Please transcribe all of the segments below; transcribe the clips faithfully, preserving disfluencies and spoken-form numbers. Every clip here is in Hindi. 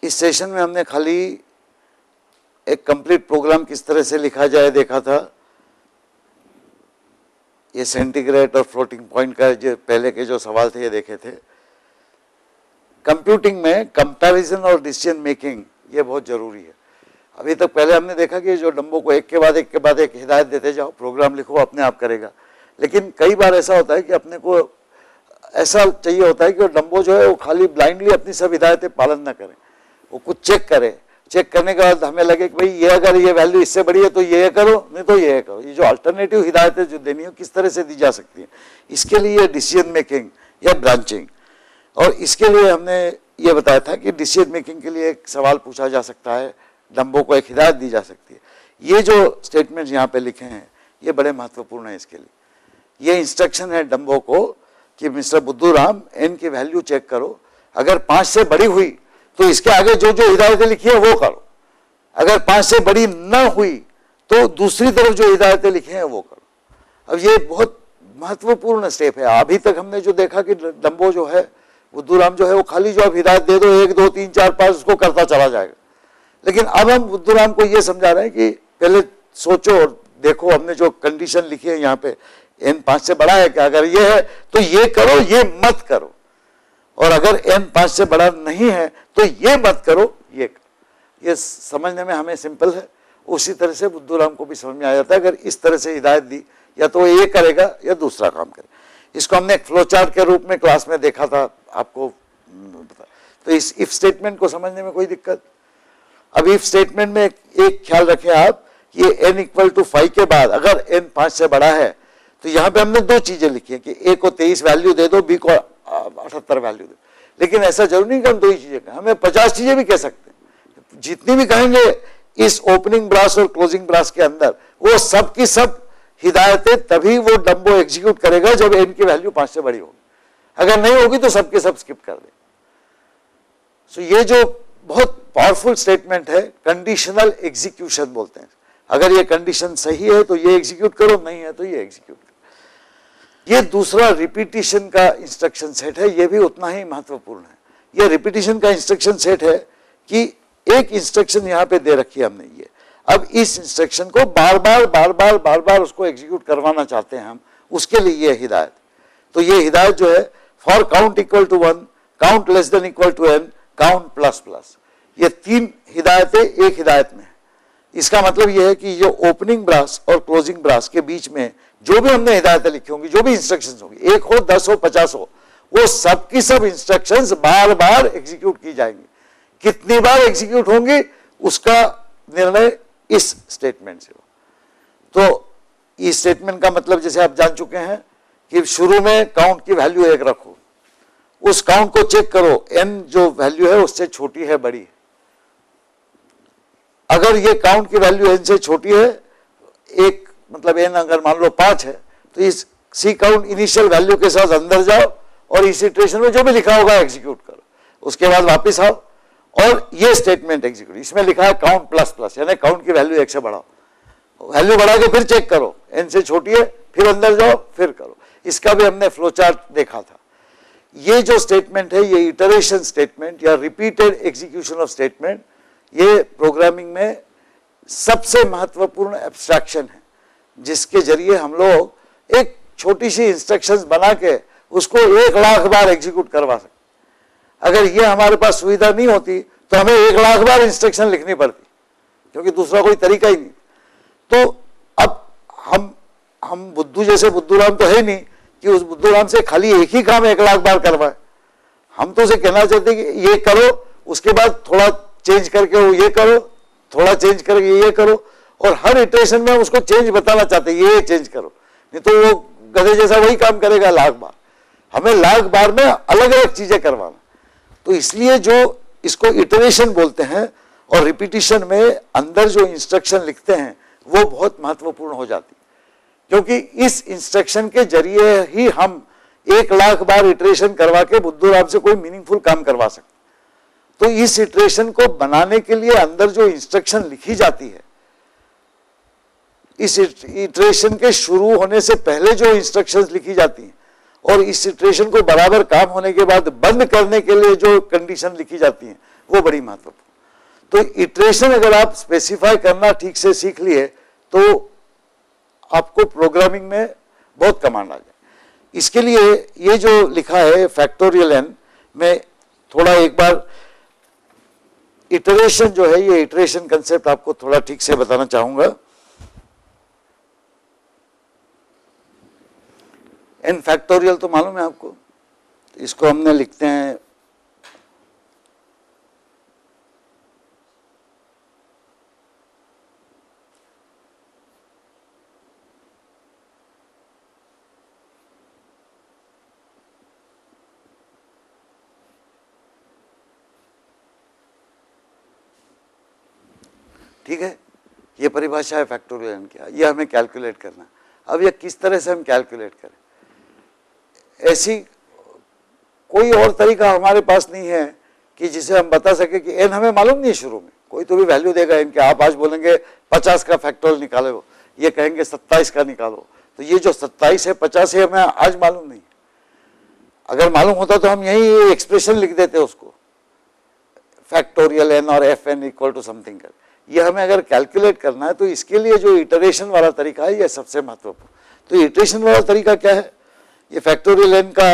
इस सेशन में हमने खाली एक कंप्लीट प्रोग्राम किस तरह से लिखा जाए देखा था। ये सेंटीग्रेड और फ्लोटिंग पॉइंट का जो पहले के जो सवाल थे ये देखे थे। कंप्यूटिंग में कंपैरिजन और डिसीजन मेकिंग ये बहुत जरूरी है। अभी तक पहले हमने देखा कि जो डंबो को एक के बाद एक के बाद एक हिदायत देते जाओ, प्रोग्राम लिखो अपने आप करेगा। लेकिन कई बार ऐसा होता है कि अपने को ऐसा चाहिए होता है कि डंबो जो है वो खाली ब्लाइंडली अपनी सब हिदायतें पालन ना करे, वो कुछ चेक करे। चेक करने के बाद हमें लगे कि भाई ये अगर ये वैल्यू इससे बड़ी है तो ये करो, नहीं तो ये करो। ये जो अल्टरनेटिव हिदायतें जो देनी हो किस तरह से दी जा सकती है, इसके लिए डिसीजन मेकिंग या ब्रांचिंग। और इसके लिए हमने ये बताया था कि डिसीजन मेकिंग के लिए एक सवाल पूछा जा सकता है, डंबो को एक हिदायत दी जा सकती है। ये जो स्टेटमेंट्स यहाँ पे लिखे हैं ये बड़े महत्वपूर्ण है। इसके लिए ये इंस्ट्रक्शन है डंबो को कि मिस्टर बुद्धूराम एन की वैल्यू चेक करो, अगर पाँच से बड़ी हुई तो इसके आगे जो जो हिदायतें लिखी है वो करो, अगर पाँच से बड़ी न हुई तो दूसरी तरफ जो हिदायतें लिखी हैं वो करो। अब ये बहुत महत्वपूर्ण स्टेप है। अभी तक हमने जो देखा कि डंबो जो है, बुद्धूराम जो है, वो खाली जो आप हिदायत दे दो एक दो तीन चार पाँच उसको करता चला जाएगा। लेकिन अब हम बुद्धूराम को ये समझा रहे हैं कि पहले सोचो और देखो, हमने जो कंडीशन लिखी है यहाँ पे एन पाँच से बड़ा है क्या, अगर ये है तो ये करो, ये मत करो, और अगर एन पाँच से बड़ा नहीं है तो ये मत करो, ये करो। ये समझने में हमें सिंपल है, उसी तरह से बुद्धूराम को भी समझ में आ जाता है। अगर इस तरह से हिदायत दी या तो ये करेगा या दूसरा काम करे। इसको हमने एक फ्लो चार्ट के रूप में क्लास में देखा था आपको। तो इस इफ स्टेटमेंट को समझने में कोई दिक्कत? अब इफ स्टेटमेंट में एक ख्याल रखें आप कि एन इक्वल टू फाइव के बाद अगर एन पाँच से बड़ा है तो यहाँ पे हमने दो चीजें लिखी है कि ए को तेईस वैल्यू दे दो, बी को अठहत्तर वैल्यू दो। लेकिन ऐसा जरूरी नहीं कि हम दो ही चीजें कहें, हमें पचास चीजें भी कह सकते हैं। जितनी भी कहेंगे इस ओपनिंग ब्रास और क्लोजिंग ब्रास के अंदर, वो सब की सब हिदायतें तभी वो डंबो एग्जीक्यूट करेगा जब एन की वैल्यू पाँच से बड़ी होगी। अगर नहीं होगी तो सबके सब स्किप कर दे। सो ये जो बहुत पावरफुल स्टेटमेंट है, कंडीशनल एग्जीक्यूशन बोलते हैं। अगर ये कंडीशन सही है तो ये एग्जीक्यूट करो, नहीं है तो ये एग्जीक्यूट करो। ये दूसरा रिपीटिशन का इंस्ट्रक्शन सेट है, ये भी उतना ही महत्वपूर्ण है। ये रिपीटिशन का इंस्ट्रक्शन सेट है कि एक इंस्ट्रक्शन यहाँ पे दे रखी है हमने, ये अब इस इंस्ट्रक्शन को बार बार बार बार बार बार उसको एग्जीक्यूट करवाना चाहते हैं हम, उसके लिए ये हिदायत। तो ये हिदायत जो है, for count equal to one, count less than equal to N, count plus plus, ये तीन हिदायतें एक हिदायत में है। इसका मतलब यह है कि जो ओपनिंग ब्रास और क्लोजिंग ब्रास के बीच में जो भी हमने हिदायतें लिखी होंगी, जो भी इंस्ट्रक्शंस होंगी, एक हो दस हो पचास हो, वो सब की सब इंस्ट्रक्शंस बार बार एग्जीक्यूट की जाएंगी। कितनी बार एग्जीक्यूट होंगी उसका निर्णय इस स्टेटमेंट से हो। तो इस स्टेटमेंट का मतलब जैसे आप जान चुके हैं कि शुरू में काउंट की वैल्यू एक रखो, उस काउंट को चेक करो, एन जो वैल्यू है उससे छोटी है बड़ी है। अगर ये काउंट की वैल्यू एन से छोटी है, एक मतलब एन अगर मान लो पांच है, तो इस सी काउंट इनिशियल वैल्यू के साथ अंदर जाओ और इस इटरेशन में जो भी लिखा होगा एग्जीक्यूट करो। उसके बाद वापस आओ और ये स्टेटमेंट एग्जीक्यूट। इसमें लिखा है काउंट प्लस प्लस, यानी काउंट की वैल्यू एक से बढ़ाओ, वैल्यू बढ़ा के फिर चेक करो, एन से छोटी है, फिर अंदर जाओ, फिर करो। इसका भी हमने फ्लो चार्ट देखा था। ये जो स्टेटमेंट है, ये इटरेशन स्टेटमेंट या रिपीटेड एग्जीक्यूशन ऑफ स्टेटमेंट, ये प्रोग्रामिंग में सबसे महत्वपूर्ण एब्स्ट्रैक्शन है, जिसके जरिए हम लोग एक छोटी सी इंस्ट्रक्शंस बना के उसको एक लाख बार एग्जीक्यूट करवा सकते। अगर ये हमारे पास सुविधा नहीं होती तो हमें एक लाख बार इंस्ट्रक्शन लिखनी पड़ती, क्योंकि दूसरा कोई तरीका ही नहीं। तो अब हम हम बुद्धू जैसे बुद्धूराम तो है नहीं कि उस बुद्धूराम से खाली एक ही काम एक लाख बार करवाए। हम तो उसे कहना चाहते हैं कि ये करो, उसके बाद थोड़ा चेंज करके वो ये करो, थोड़ा चेंज करके ये करो, और हर इटरेशन में हम उसको चेंज बताना चाहते हैं, ये चेंज करो, नहीं तो वो गधे जैसा वही काम करेगा लाख बार। हमें लाख बार में अलग अलग चीजें करवाना। तो इसलिए जो इसको इटरेशन बोलते हैं और रिपीटिशन में अंदर जो इंस्ट्रक्शन लिखते हैं वो बहुत महत्वपूर्ण हो जाती, क्योंकि इस इंस्ट्रक्शन के जरिए ही हम एक लाख बार इटरेशन करवा के बुद्धूराम से कोई मीनिंगफुल काम करवा सकते। तो इस इटरेशन को बनाने के लिए अंदर जो इंस्ट्रक्शन लिखी जाती है, इस इटरेशन के शुरू होने से पहले जो इंस्ट्रक्शंस लिखी जाती हैं और इस इटरेशन को बराबर काम होने के बाद बंद करने के लिए जो कंडीशन लिखी जाती हैं, वो बड़ी महत्वपूर्ण। तो इटरेशन अगर आप स्पेसिफाई करना ठीक से सीख लिए तो आपको प्रोग्रामिंग में बहुत कमांड आ जाए। इसके लिए ये जो लिखा है फैक्टोरियल एन में थोड़ा एक बार इटरेशन जो है, ये इटरेशन कंसेप्ट आपको थोड़ा ठीक से बताना चाहूंगा। एन फैक्टोरियल तो मालूम है आपको, इसको हमने लिखते हैं ठीक है, ये परिभाषा है फैक्टोरियल एन की, ये हमें कैलकुलेट करना। अब ये किस तरह से हम कैलकुलेट करें, ऐसी कोई और तरीका हमारे पास नहीं है कि जिसे हम बता सके कि एन हमें मालूम नहीं है शुरू में, कोई तो भी वैल्यू देगा एन के। आप आज बोलेंगे पचास का फैक्टोरियल निकालो, ये कहेंगे सत्ताईस का निकालो, तो ये जो सत्ताईस है पचास है हमें आज मालूम नहीं। अगर मालूम होता तो हम यही एक्सप्रेशन लिख देते उसको, फैक्टोरियल एन और F N equal to something कर। ये हमें अगर कैलकुलेट करना है तो इसके लिए जो इटरेशन वाला तरीका है ये सबसे महत्वपूर्ण। तो इटरेशन वाला तरीका क्या है, ये फैक्टोरियल एन का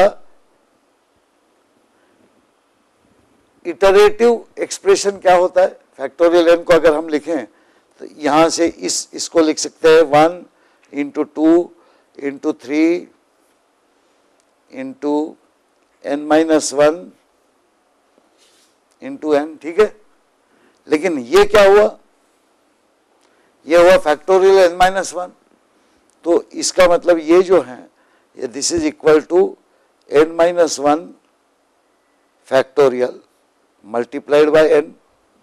इटरेटिव एक्सप्रेशन क्या होता है। फैक्टोरियल एन को अगर हम लिखें तो यहां से इस इसको लिख सकते हैं one into two into three into N minus one into N, ठीक है। लेकिन ये क्या हुआ, ये हुआ फैक्टोरियल एन माइनस वन। तो इसका मतलब ये जो है ये this is equal to N minus one factorial multiplied by N.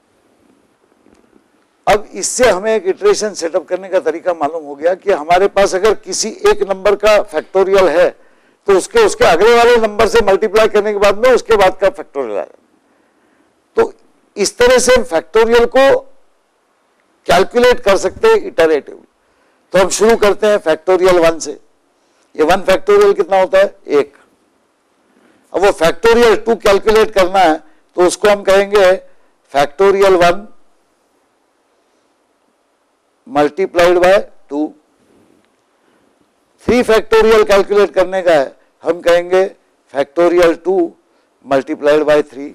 अब इससे हमें एक इटरेशन सेटअप करने का तरीका मालूम हो गया कि हमारे पास अगर किसी एक नंबर का फैक्टोरियल है तो उसके उसके अगले वाले नंबर से मल्टीप्लाई करने के बाद में उसके बाद का फैक्टोरियल आएगा। तो इस तरह से हम फैक्टोरियल को कैलकुलेट कर सकते हैं इटरेटिवली। तो हम शुरू करते हैं फैक्टोरियल वन से। ये वन फैक्टोरियल कितना होता है, एक। अब वो फैक्टोरियल टू कैलकुलेट करना है तो उसको हम कहेंगे factorial one multiplied by two. Three factorial calculate करने का है, हम कहेंगे factorial two multiplied by three.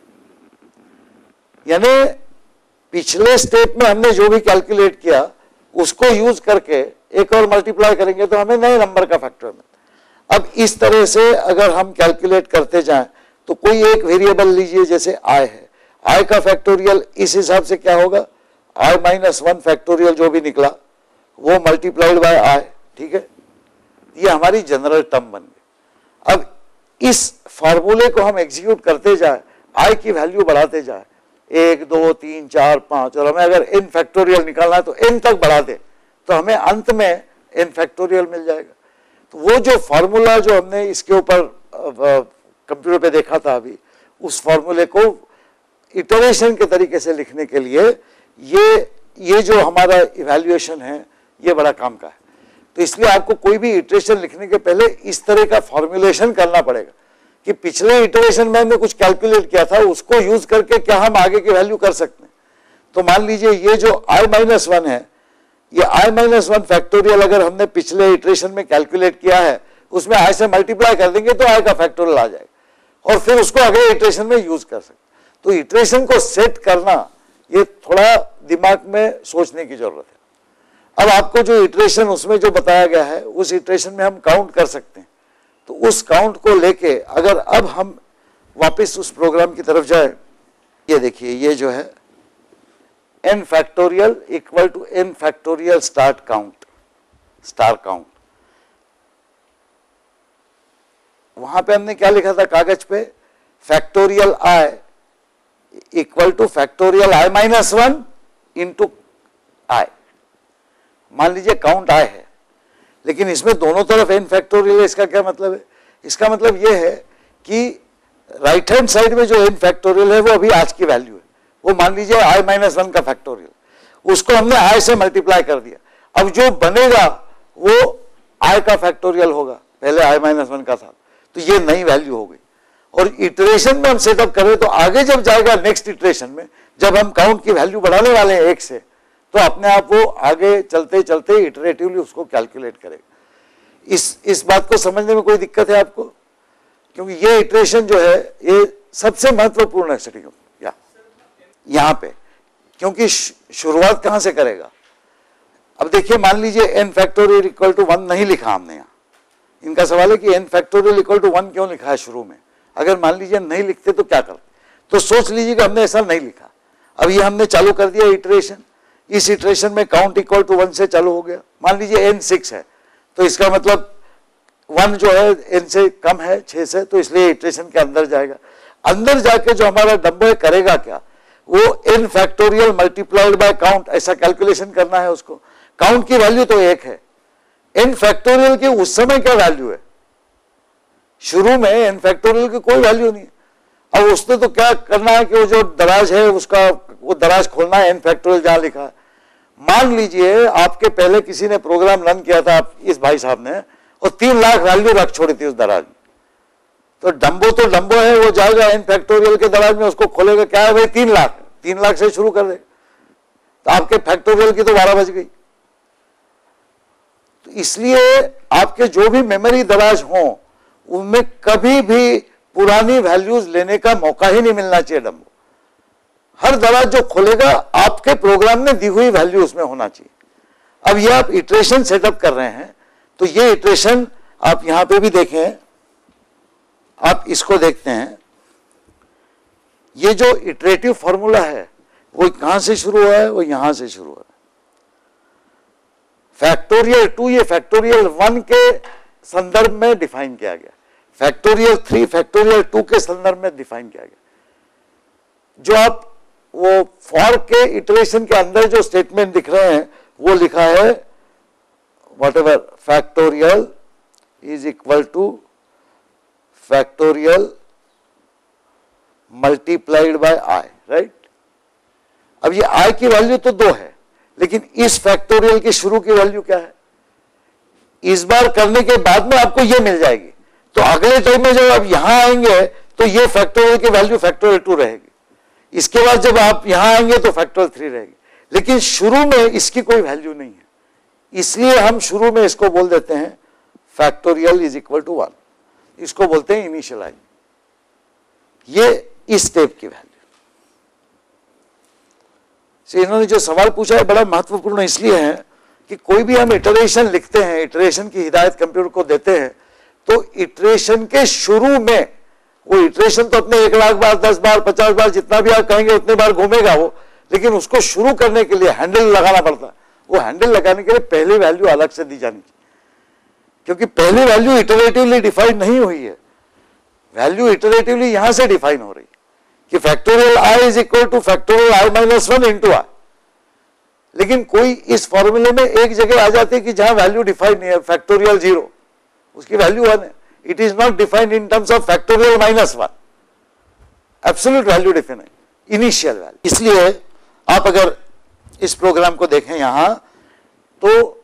यानी पिछले स्टेप में हमने जो भी कैलकुलेट किया उसको यूज करके एक और मल्टीप्लाई करेंगे तो हमें नए नंबर का फैक्टर मिलता है। अब इस तरह से अगर हम कैलकुलेट करते जाएं तो कोई एक वेरिएबल लीजिए, जैसे आई है, आई का फैक्टोरियल इस हिसाब से क्या होगा, आई माइनस वन फैक्टोरियल जो भी निकला वो मल्टीप्लाइड बाय आई, ठीक है। ये हमारी जनरल टर्म बन गई। अब इस फॉर्मूले को हम एग्जीक्यूट करते जाए, आई की वैल्यू बढ़ाते जाए, एक दो तीन चार पांच, और हमें अगर एन फैक्टोरियल निकालना है तो एन तक बढ़ा दे तो हमें अंत में एन फैक्टोरियल मिल जाएगा। तो वो जो फॉर्मूला जो हमने इसके ऊपर कंप्यूटर पे देखा था अभी, उस फॉर्मूले को इटरेशन के तरीके से लिखने के लिए ये ये जो हमारा इवैल्यूएशन है ये बड़ा काम का है। तो इसलिए आपको कोई भी इटरेशन लिखने के पहले इस तरह का फॉर्मुलेशन करना पड़ेगा कि पिछले इटरेशन में हमने कुछ कैलकुलेट किया था, उसको यूज करके क्या हम आगे की वैल्यू कर सकते हैं। तो मान लीजिए ये जो आई माइनस वन है, ये आई माइनस वन फैक्टोरियल अगर हमने पिछले इटरेशन में कैलकुलेट किया है, उसमें आई से मल्टीप्लाई कर देंगे तो आई का फैक्टोरियल आ जाएगा और फिर उसको अगले इटरेशन में यूज कर सकते। तो इटरेशन को सेट करना ये थोड़ा दिमाग में सोचने की जरूरत है। अब आपको जो इटरेशन उसमें जो बताया गया है उस इटरेशन में हम काउंट कर सकते हैं। तो उस काउंट को लेके अगर अब हम वापस उस प्रोग्राम की तरफ जाए, ये देखिए ये जो है n factorial equal to n factorial start count, star count. वहां पे हमने क्या लिखा था कागज पे, factorial i equal to factorial i minus one into I. मान लीजिए काउंट i है, लेकिन इसमें दोनों तरफ n फैक्टोरियल है। इसका क्या मतलब है, इसका मतलब यह है कि राइट हैंड साइड में जो n फैक्टोरियल है वो अभी आज की वैल्यू है, वो मान लीजिए i माइनस वन का फैक्टोरियल, उसको हमने i से मल्टीप्लाई कर दिया। अब जो बनेगा वो i का फैक्टोरियल होगा, पहले i माइनस वन का था, तो ये नई वैल्यू हो गई। और इटरेशन में हम सेटअप करें तो आगे जब जाएगा नेक्स्ट इटरेशन में, जब हम काउंट की वैल्यू बढ़ाने वाले हैं एक से, तो अपने आप वो आगे चलते चलते इटरेटिवली उसको कैलकुलेट करेगा। इस इस बात को समझने में कोई दिक्कत है आपको? क्योंकि ये इटरेशन जो है ये सबसे महत्वपूर्ण है सेटिंग या यहाँ पे, क्योंकि शुरुआत कहाँ से करेगा? अब देखिए, मान लीजिए N factorial equal to one नहीं लिखा हमने यहाँ। इनका सवाल है कि N factorial equal to one क्यों लिखा है शुरू में? अगर मान लीजिए नहीं लिखते तो क्या करते? तो सोच लीजिए कि हमने ऐसा नहीं लिखा। अब ये हमने चालू कर दिया इटरेशन, इस इटरेशन में काउंट इक्वल टू वन से चालू हो गया। मान लीजिए एन सिक्स है, तो इसका मतलब वन जो है एन से कम है, छः से, तो इसलिए इटरेशन के अंदर जाएगा। अंदर जाके जो हमारा डम्बो है करेगा क्या? वो N factorial multiplied by count, ऐसा कैलकुलेशन करना है उसको। काउंट की वैल्यू तो एक है, एन फैक्टोरियल की उस समय क्या वैल्यू है? शुरू में एन फैक्टोरियल की कोई वैल्यू नहीं है। अब उसने तो क्या करना है कि वो जो दराज है उसका वो दराज खोलना है, एन फैक्टोरियल जहां लिखा है। मान लीजिए आपके पहले किसी ने प्रोग्राम रन किया था, आप इस भाई साहब ने, और तीन लाख वैल्यू रख छोड़ी थी उस दराज में, तो डम्बो तो डम्बो है, वो जाएगा एन फैक्टोरियल के दराज में, उसको खोलेगा, क्या है भाई? तीन लाख, तीन लाख से शुरू कर देगा, तो आपके फैक्टोरियल की तो बारह बज गई। तो इसलिए आपके जो भी मेमोरी दराज हो उनमें कभी भी पुरानी वैल्यूज लेने का मौका ही नहीं मिलना चाहिए डम्बो। हर दराज जो खोलेगा आपके प्रोग्राम में दी हुई वैल्यू उसमें होना चाहिए। अब ये आप इटरेशन सेटअप कर रहे हैं, तो ये इटरेशन आप यहां पे भी देखें, आप इसको देखते हैं, ये जो इटरेटिव फॉर्मूला है वो कहां से शुरू हुआ है? वो यहां से शुरू हुआ है। फैक्टोरियल टू ये फैक्टोरियल वन के संदर्भ में डिफाइन किया गया, फैक्टोरियल थ्री फैक्टोरियल टू के संदर्भ में डिफाइन किया गया। जो आप वो फॉर के इटरेशन के अंदर जो स्टेटमेंट दिख रहे हैं वो लिखा है whatever factorial is equal to factorial multiplied by I, right? अब ये आई की वैल्यू तो दो है, लेकिन इस फैक्टोरियल की शुरू की वैल्यू क्या है? इस बार करने के बाद में आपको ये मिल जाएगी, तो अगले टाइम में जब आप यहां आएंगे तो ये फैक्टोरियल की वैल्यू फैक्टोरियल टू रहेगी। इसके बाद जब आप यहां आएंगे तो फैक्टोरियल थ्री रहेगी, लेकिन शुरू में इसकी कोई वैल्यू नहीं है, इसलिए हम शुरू में इसको बोल देते हैं factorial is equal to one. इसको बोलते हैं इनिशियलाइज। ये इस स्टेप की वैल्यू। so, इन्होंने जो सवाल पूछा है बड़ा महत्वपूर्ण इसलिए है कि कोई भी हम इटरेशन लिखते हैं, इटरेशन की हिदायत कंप्यूटर को देते हैं, तो इटरेशन के शुरू में वो इटरेशन तो अपने एक लाख बार, दस बार, पचास बार, जितना भी आप कहेंगे उतने बार घूमेगा वो, लेकिन उसको शुरू करने के लिए हैंडल लगाना पड़ता है। वो हैंडल लगाने के लिए पहली वैल्यू अलग से दी जानी चाहिए, क्योंकि पहली वैल्यू इटरेटिवली डिफाइन नहीं हुई है, वैल्यू इटरेटिवली यहां से डिफाइन हो रही है कि factorial I is equal to factorial I minus one into I. लेकिन कोई इस फॉर्मूले में एक जगह आ जाती है कि जहां वैल्यू डिफाइन नहीं है, फैक्टोरियल जीरो, उसकी वैल्यू वन है, it is not defined in terms of factorial minus one, absolute value define है, इनिशियल वैल्यू। इसलिए आप अगर इस प्रोग्राम को देखें यहां, तो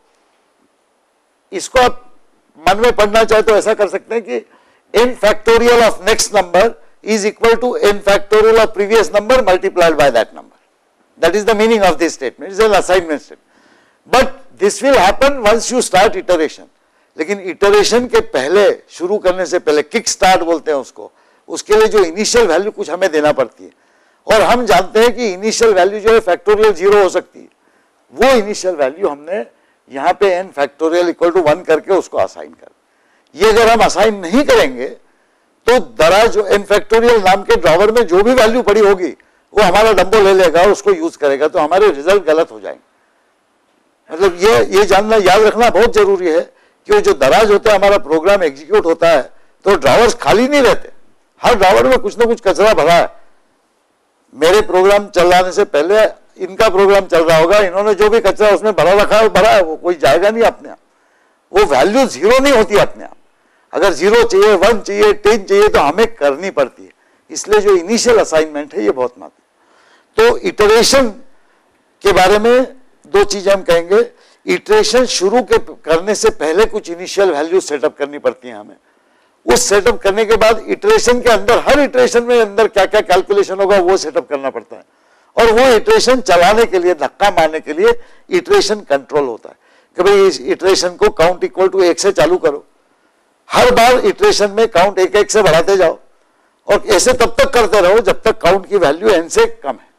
इसको आप मन में पढ़ना चाहे तो ऐसा कर सकते हैं कि n factorial of next number is equal to n factorial of previous number multiplied by that number. That is the meaning of this statement. It is an assignment statement. But this will happen once you start iteration. लेकिन इटरेशन के पहले, शुरू करने से पहले, किक स्टार्ट बोलते हैं उसको, उसके लिए जो इनिशियल वैल्यू कुछ हमें देना पड़ती है, और हम जानते हैं कि इनिशियल वैल्यू जो है फैक्टोरियल जीरो हो सकती है, वो इनिशियल वैल्यू हमने यहाँ पे n factorial equal to one करके उसको असाइन कर। ये अगर हम असाइन नहीं करेंगे तो दराज जो n फैक्टोरियल नाम के ड्रॉवर में जो भी वैल्यू पड़ी होगी वो हमारा डम्बो ले लेगा, उसको यूज करेगा, तो हमारे रिजल्ट गलत हो जाएंगे। मतलब ये ये जानना, याद रखना बहुत जरूरी है कि जो दराज होता है, हमारा प्रोग्राम एग्जीक्यूट होता है तो ड्रॉवर्स खाली नहीं रहते, हर ड्रॉवर में कुछ ना कुछ कचरा भरा है। मेरे प्रोग्राम चलाने से पहले इनका प्रोग्राम चल रहा होगा, इन्होंने जो भी कचरा उसमें भरा रखा है वो भरा है, वो कोई जाएगा नहीं अपने आप, वो वैल्यू जीरो नहीं होती अपने आप। अगर जीरो चाहिए, वन चाहिए, टेन चाहिए तो हमें करनी पड़ती है। इसलिए जो इनिशियल असाइनमेंट है ये बहुत महत्वपूर्ण। तो इटरेशन के बारे में दो चीजें हम कहेंगे। इटरेशन शुरू के करने से पहले कुछ इनिशियल वैल्यू सेटअप करनी पड़ती है हमें, उस सेटअप करने के बाद इटरेशन के अंदर, हर इटरेशन में अंदर क्या क्या कैलकुलेशन होगा वो सेटअप करना पड़ता है। और वो इटरेशन चलाने के लिए, धक्का मारने के लिए इटरेशन कंट्रोल होता है कि भाई इस इटरेशन को काउंट इक्वल टू एक से चालू करो, हर बार इटरेशन में काउंट एक एक से बढ़ाते जाओ, और ऐसे तब तक करते रहो जब तक काउंट की वैल्यू एन से कम है।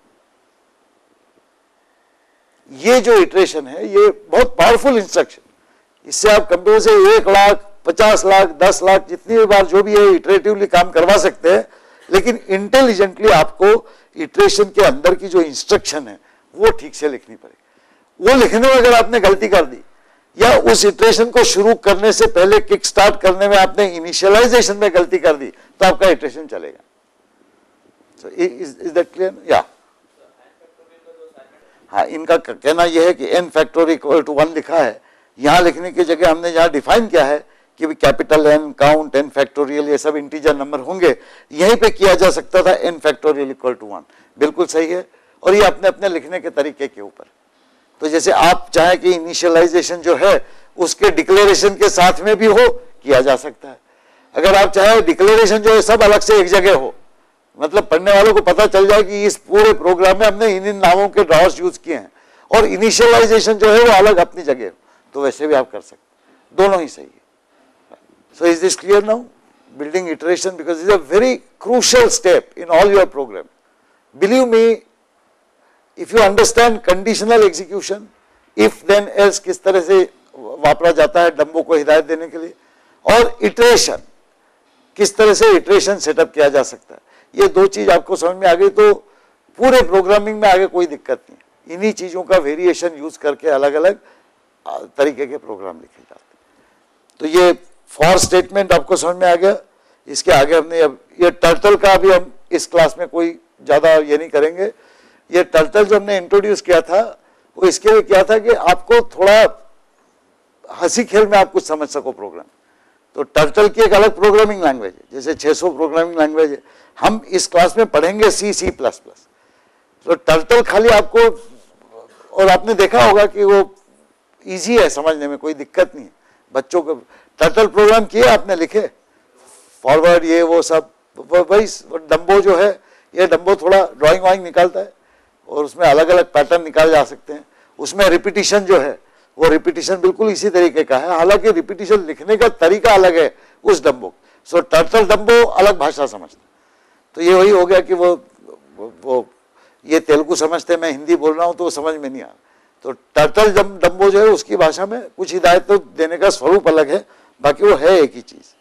ये जो इटरेशन है ये बहुत पावरफुल इंस्ट्रक्शन, इससे आप कंप्यूटर से एक लाख, पचास लाख, दस लाख, जितनी भी बार जो भी है इटरेटिवली काम करवा सकते हैं, लेकिन इंटेलिजेंटली आपको इटरेशन के अंदर की जो इंस्ट्रक्शन है वो ठीक से लिखनी पड़ेगी। वो लिखने में अगर आपने गलती कर दी, या उस इटरेशन को शुरू करने से पहले किक स्टार्ट करने में आपने इनिशियलाइजेशन में गलती कर दी, तो आपका इटरेशन चलेगा। So is is that clear? या हाँ, इनका कहना यह है कि N factorial equal to one लिखा है, यहां लिखने की जगह हमने यहां डिफाइन किया है कि capital N, count, N factorial, ये सब इंटीजर नंबर होंगे, यहीं पे किया जा सकता था N factorial equal to one. बिल्कुल सही है, और ये अपने अपने लिखने के तरीके के ऊपर। तो जैसे आप चाहें कि इनिशियलाइजेशन जो है उसके डिक्लेरेशन के साथ में भी हो, किया जा सकता है। अगर आप चाहें डिक्लेरेशन जो है सब अलग से एक जगह हो, मतलब पढ़ने वालों को पता चल जाए कि इस पूरे प्रोग्राम में हमने इन इन नामों के ड्रॉवर्स यूज किए हैं, और इनिशियलाइजेशन जो है वो अलग अपनी जगह हो, तो वैसे भी आप कर सकते, दोनों ही सही है। So is this clear now? Building iteration, because this is a very crucial step in all your program. Believe me, if you understand conditional execution, if then else किस तरह से वापरा जाता है डम्बो को हिदायत देने के लिए, और iteration किस तरह से iteration सेटअप किया जा सकता है, ये दो चीज आपको समझ में आ गई तो पूरे प्रोग्रामिंग में आगे कोई दिक्कत नहीं। इन्हीं चीजों का वेरिएशन यूज करके अलग अलग तरीके के प्रोग्राम लिखे जाते हैं। तो ये फॉर स्टेटमेंट आपको समझ में आ गया। इसके आगे हमने अब ये टर्टल का भी हम इस क्लास में कोई ज़्यादा ये नहीं करेंगे। ये टर्टल जो हमने इंट्रोड्यूस किया था वो इसके लिए किया था कि आपको थोड़ा हंसी खेल में आप कुछ समझ सको प्रोग्राम। तो टर्टल की एक अलग प्रोग्रामिंग लैंग्वेज है, जैसे छह सौ प्रोग्रामिंग लैंग्वेज है, हम इस क्लास में पढ़ेंगे सी, सी प्लस प्लस। तो टर्टल खाली आपको, और आपने देखा होगा कि वो इजी है समझने में, कोई दिक्कत नहीं है बच्चों को। टर्टल प्रोग्राम किए आपने, लिखे फॉरवर्ड ये वो सब, वही डम्बो जो है, ये डम्बो थोड़ा ड्राइंग वाइंग निकालता है और उसमें अलग अलग पैटर्न निकाल जा सकते हैं। उसमें रिपीटिशन जो है वो रिपीटिशन बिल्कुल इसी तरीके का है, हालांकि रिपीटिशन लिखने का तरीका अलग है उस डम्बो। सो टर्टल डम्बो अलग भाषा समझता। तो ये वही हो गया कि वो वो, वो ये तेलुगु समझते, मैं हिंदी बोल रहा हूँ तो वो समझ में नहीं आ रहा। तो टर्टल डम्बो जो है उसकी भाषा में कुछ हिदायत तो देने का स्वरूप अलग है, बाकी वो है एक ही चीज़।